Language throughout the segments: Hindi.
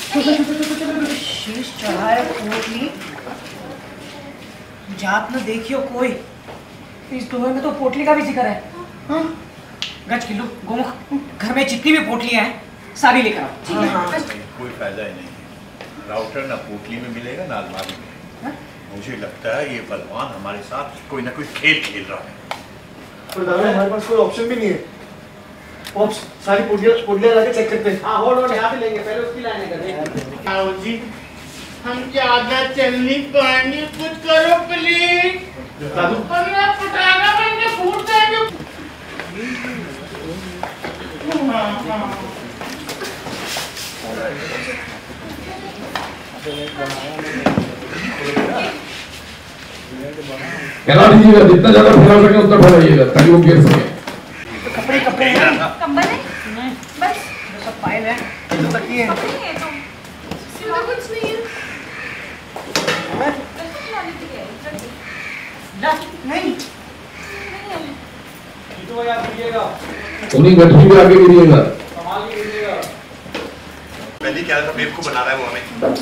शीश चढ़ाए पोटली जात न देखियो कोई। इस दोहे में तो पोटली का भी जिक्र है। हाँ? गज किलो गोमुख घर में जितनी भी पोटलियां हैं सारी लेकर आओ। कोई फायदा ही नहीं, राउटर ना पोटली में मिलेगा ना अलमारी में। मुझे लगता है ये बलवान हमारे साथ कोई ना कोई खेल खेल रहा है। पर दादा हमारे पास कोई ऑप्शन भी नहीं है। ऑप्स सारी पोटलियां लाके चेक करते हैं। हाँ होल्ड यहाँ पे लेंगे, पहले उसकी लाइनें करेंगे। आओ जी, हम ज्यादा चल नहीं पाएंगे, कुछ करो प्लीज। वरना पटाखा बन के फूट जाएंगे। फैला दीजिएगा, जितना ज्यादा फैला सके उतना फैलाइएगा ताकि वो गिर सके। कपड़े कपड़े हैं, कंबल है बस, सब फाइल है, तो तकिए हैं। तो कुछ नहीं है। नहीं तो यार गिरिएगा, उन्हीं गठरी भी आगे गिरिएगा। संभाल के गिरिएगा। पहले क्या था बेवकूफ बना रहा है वो हमें।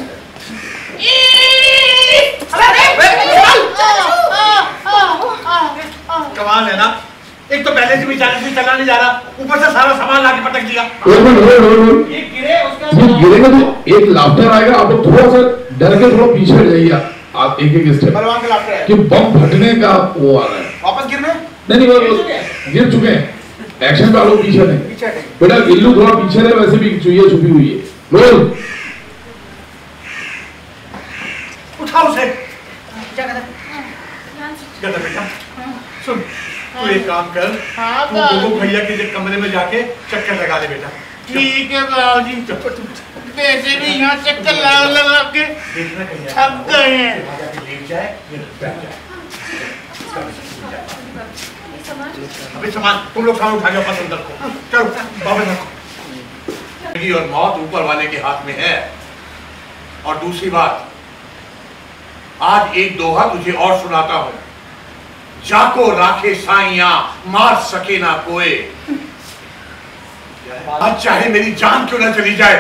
कमाल है ना, एक तो पहले से भी चला नहीं जा रहा, ऊपर से सारा सामान लाके पटक दिया। ये गिरे उसका गिरेगा तो एक लाफ्टर आएगा, आप लोग थोड़ा सा डर के थोड़ा पीछे हट जाइए। आप एक एक स्टेप बलवान का लाफ्टर है कि बम फटने का वो आ रहा है। वापस गिरने नहीं वो गिर चुके हैं। एक्शन पे आप लोग पीछे नहीं। बेटा गिल्लू थोड़ा पीछे रहे, वैसे भी चुईया छुपी हुई है। रोल उठाओ उसे। क्या कहता बेटा सुन, तू एक काम कर, हाँ तू भैया के कमरे में जाके चक्कर लगा ले बेटा। ठीक है बाबूजी, वैसे भी यहाँ चक्कर लगा के थक गए हैं। अभी सामान तुम लोग सामान उठा के वापस अंदर को चलो, वापस रखो। जिंदगी और मौत ऊपर वाले के हाथ में है। और दूसरी बात, आज एक दोहा तुझे और सुनाता हूं। जाको राखे साइया मार सके ना कोई। आज चाहे मेरी जान क्यों ना चली जाए,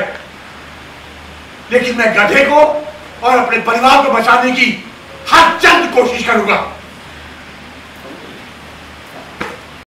लेकिन मैं गधे को और अपने परिवार को बचाने की हर चंद कोशिश करूंगा।